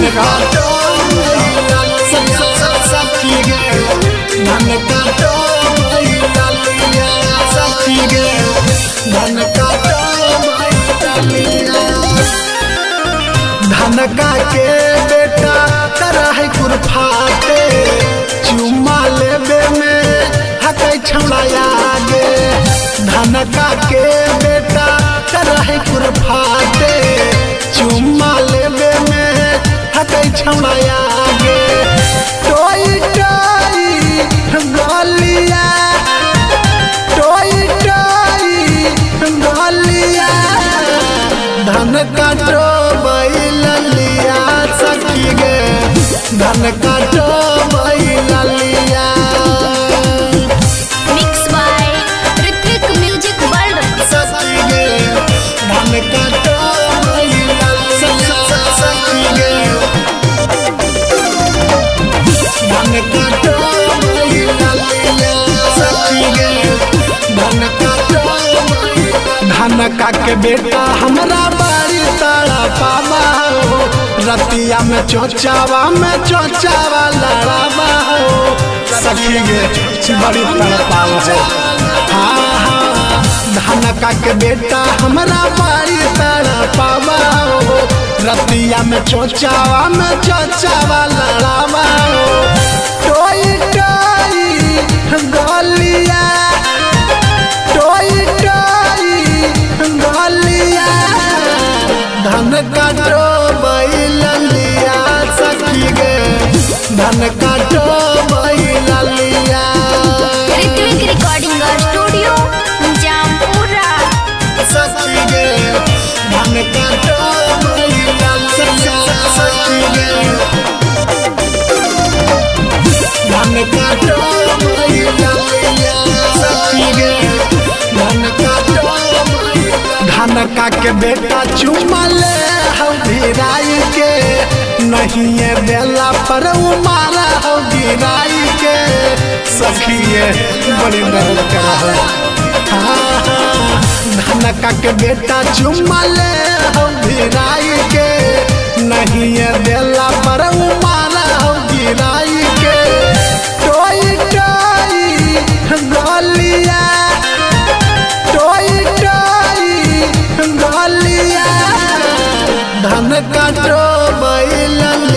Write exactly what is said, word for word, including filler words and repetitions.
काटो सखी गे धन काटो सखी गे धन काटो धन का के बेटा कराही कुरफाते चुम्मा लेबे में हकै छौड़ाया गे धन का के बेटा कराही कुरफाते चुम्मा लेबे में हकै छौड़ाया गे टोई टोई गलिया टोई टोई गलिया धन काटो बैलिया सखी गे धन काटो बैलिया mix by Ritvik music world सखी गे धन काटो बैलिया सखी गे धन काटो बैलिया सखी गे धन काटो धन का के बेटा हमरा बाड़ी तारा पावा हो रतिया में चोचावा में चोचावा लड़ावा हो सखी गे बड़ी तड़पावा हो हाँ हाँ धन का के बेटा हमरा बाड़ी तारा पावा हो रतिया में चोचावा में चोचावा लड़ावा हो टोई टोई गलिया टोई टोई गलिया धन काटो बैलिया सखी गे धन काटो बैलिया ऋत्विक रिकॉर्डिंग स्टूडियो जामपुरा सखी गे धन काटो बैलिया सखी गे धन काटो बैलिया सखी गे धन काटो धन का के बेटा चुम्मा ले हो गिराई के नहीं ये बेला पर मारा हो गिराई के सखी ये बड़ी दर्द करा है हाँ हाँ धन का के बेटा चुम्मा ले हो गिराई के नहीं ये बेला पर मारा हो गिराई के टोई टोई गलिया टोई टोई गलिया धन काटो बैलिया